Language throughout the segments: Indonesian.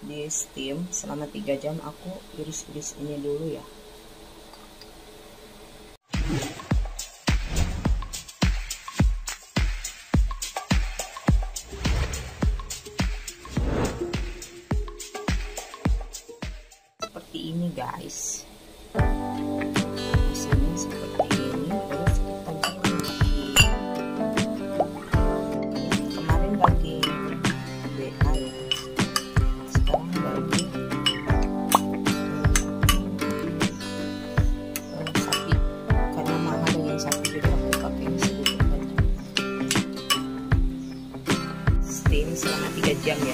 di steam selama 3 jam. Aku iris-iris ini dulu ya. Seperti ini guys, hasilnya seperti ini. Terus kita ganti, kemarin ganti BA ya, sekarang ganti sapi, karena mahal dengan sapi jadi aku pakai ini sedikit aja. Steam selama 3 jam ya.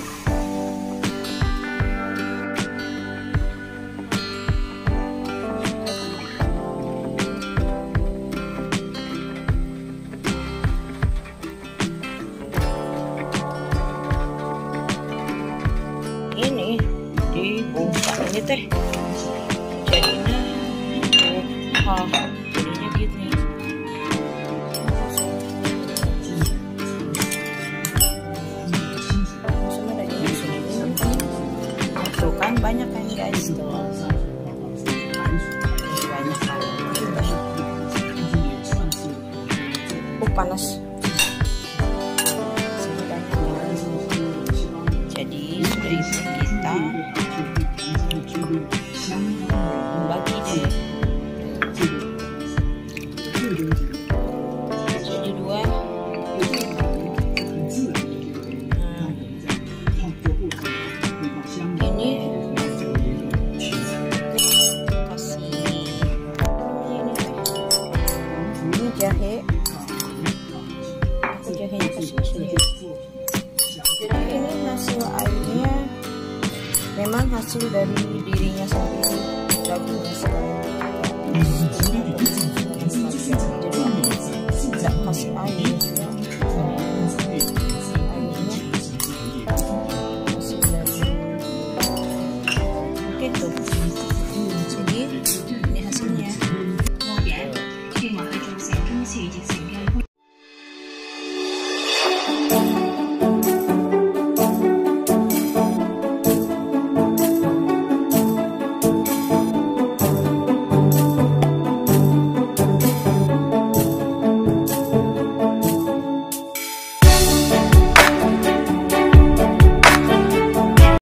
Ini dibongkar ini teh jadinya jadinya gini. Tuh kan banyak kan guys, tuh banyak kan. Panas. Jadi sudah isi kita bagi deh, jadi 2. Ini kasih ini jahe, aku jahenya kasih sini. Jadi ini hasil airnya memang hasil dari dirinya sendiri, dagingnya sendiri.